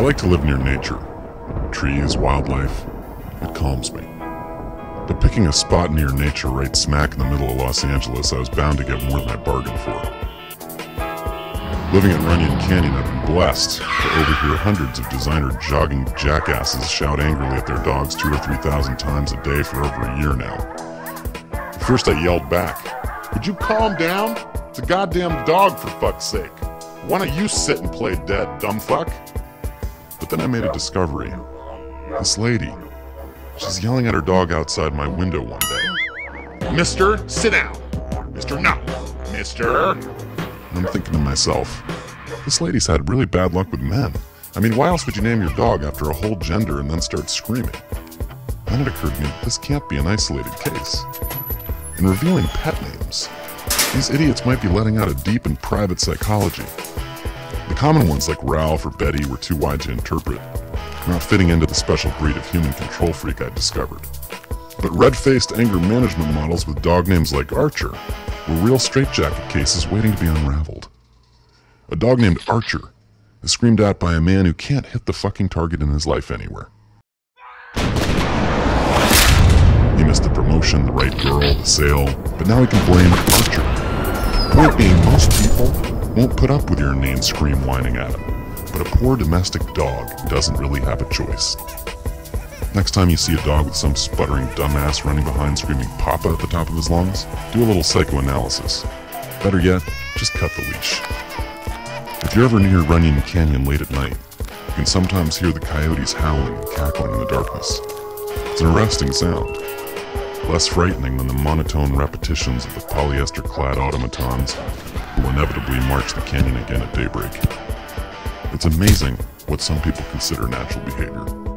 like to live near nature. Trees, wildlife. It calms me. But picking a spot near nature right smack in the middle of Los Angeles, I was bound to get more than I bargained for. Living at Runyon Canyon, I've been blessed to overhear hundreds of designer jogging jackasses shout angrily at their dogs 2,000 or 3,000 times a day for over a year now. At first I yelled back, "Would you calm down? It's a goddamn dog, for fuck's sake. Why don't you sit and play dead, dumb fuck?" But then I made a discovery. This lady, she's yelling at her dog outside my window one day. "Mister, sit down. Mister, no. Mister." And I'm thinking to myself, this lady's had really bad luck with men. I mean, why else would you name your dog after a whole gender and then start screaming? Then it occurred to me, this can't be an isolated case. In revealing pet names, these idiots might be letting out a deep and private psychology. The common ones like Ralph or Betty were too wide to interpret, not fitting into the special breed of human control freak I'd discovered. But red-faced anger management models with dog names like Archer were real straitjacket cases waiting to be unraveled. A dog named Archer is screamed at by a man who can't hit the fucking target in his life anywhere. He missed the promotion, the right girl, the sale, but now he can blame Archer. Point being, most people won't put up with your inane scream whining at him, but a poor domestic dog doesn't really have a choice. Next time you see a dog with some sputtering dumbass running behind screaming "Papa" at the top of his lungs, do a little psychoanalysis. Better yet, just cut the leash. If you're ever near Runyon Canyon late at night, you can sometimes hear the coyotes howling and cackling in the darkness. It's an arresting sound, less frightening than the monotone repetitions of the polyester-clad automatons who will inevitably march the canyon again at daybreak. It's amazing what some people consider natural behavior.